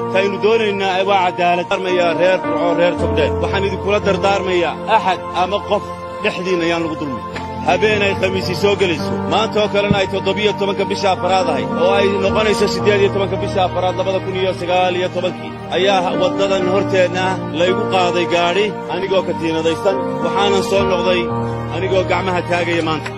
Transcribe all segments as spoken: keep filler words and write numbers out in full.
kaynu doonaynaa waa cadaalad darmaya reer burco reer togdheer waxaan idinkula dardaarmayaa axad ama qof dhexdiinna ayaan lagu dulmin habeenay khamiisi soo gelayso maanta oo kalena ay toddobiyo tobanka bisha afaraad ahay oo ay noqonayso siddeed iyo tobanka bisha afaraad labada kun iyo sagaal iyo tobankii ayaa waddadan horteedna laygu qaaday gaadhi anigoo katiinadaysan waxaanan soo noqday anigoo gacmaha taagaya maanta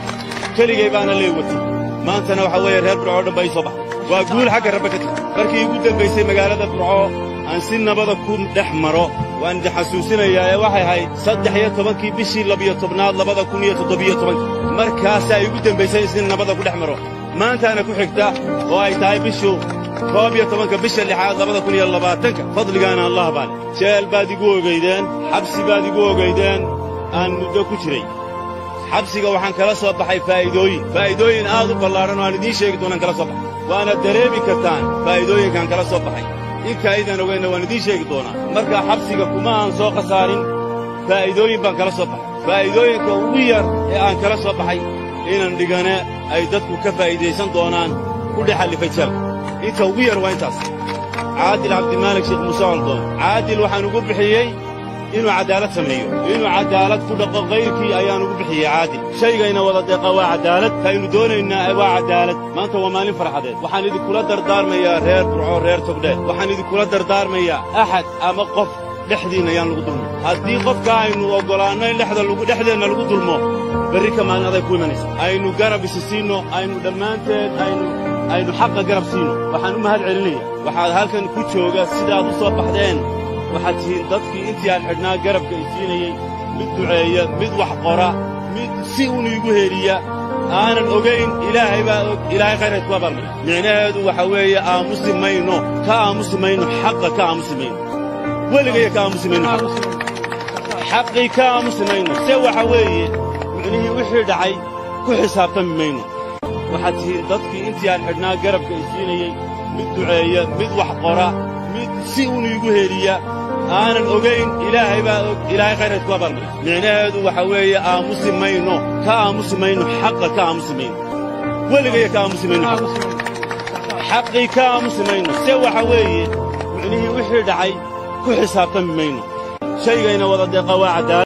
keligay baana lee watay maantana waxaa weeye reer burco oo dhan ba ii soo baxday waa guul xagga rabbe ka timi markii igu dambaysay magaalada burco aan si nabada ku dhex maro waan idin xasuusinayaa ee waxay ahayd saddex iyo tobankii bishii labiyo tobnaad labada kun iyo toddobiyo tobankii markaasaa igu dambaysay si nabada ku dhex maro maantaana ku xigta oo ay tahay bishu koob iyo tobanka bisha lixaad labada kun iyo labaatanka fadligaana allah baale jeel baad igu ogaydeen xabsi baad igu ogaydeen aan muddo ku jiray xabsiga waxaan kala soo baxay faa'iidooyin faa'iidooyin aad u ballaadhan oo aan idiin sheegi doonaan kala soo baxay waana dareemi kartaan faa'iidooyinkaan kala soo baxay inka aydan ogaynna waan idiin sheegi doonaa markaa xabsiga kuma aan soo khasaarin faa'iidooyin baan kala soo baxay faa'iidooyinka ugu yar ee aan kala soo baxay inan dhigane ay dadku ka faa'iidaysan doonaan ku dhex allifay jeelka inta ugu yar waa intaas caadil cabdimaalik sheekh muuse oldoon caadil waxaan ugu bixiyey inuu cadaalad sameeyo inuu cadaalad ku dhaqo kayrkii ayaan ugu bixiyey caadil shaygayna wada deeqa waa cadaalad kaynu doonaynaa waa cadaalad maanta waa maalin farxadeed waxaan idinkula dardaarmayaa reer burco reer togdheer waxaan idinkula dardaarmayaa axad ama qof dhexdiinna ayaan lagu dulmin haddii qofka aynu oggolaanno in dhexdeenna lagu dulmo berri ka maalin aday ku imanaysa aynu garab isi siinno aynu dhammaanteed aynu aynu xaqa garab siinno waxaan u mahad celinaya waxaad halkan ku jooga sidaad u soo baxdeen waxaad tihiin dadkii intii aan xidhnaa garabka i siinayey mid duceeya mid wax qora mid si unu igu heliya aanan ogayn ilaahay baa og ilaahay khayrayd ku abaalmaya micnaheedu waxa weeye aamusi mayno ka aamusi mayno xaqa ka aamusi mayno weligaya ka aamusi mayno xaqii ka aamusi mayno se waxa weeye micnihii wixii dhacay ku xisaabtami mayno waxaad tihiin dadkii intii aan xidhnaa garabka i siinayey mid duceeya mid wax qora mid si unu igu heliya aanan ogayn ilaahay baa og ilaahay khayrayd ku abaalmaya micnaheedu waxa weeye aamusi mayno ka aamusi mayno xaqa ka aamusi mayno weligaya ka aamusi mayno xaqii ka aamusi mayno se waxa weeye micnihii wixii dhacay ku xisaabtami mayno shaygayna wada deeqa waa cadaalad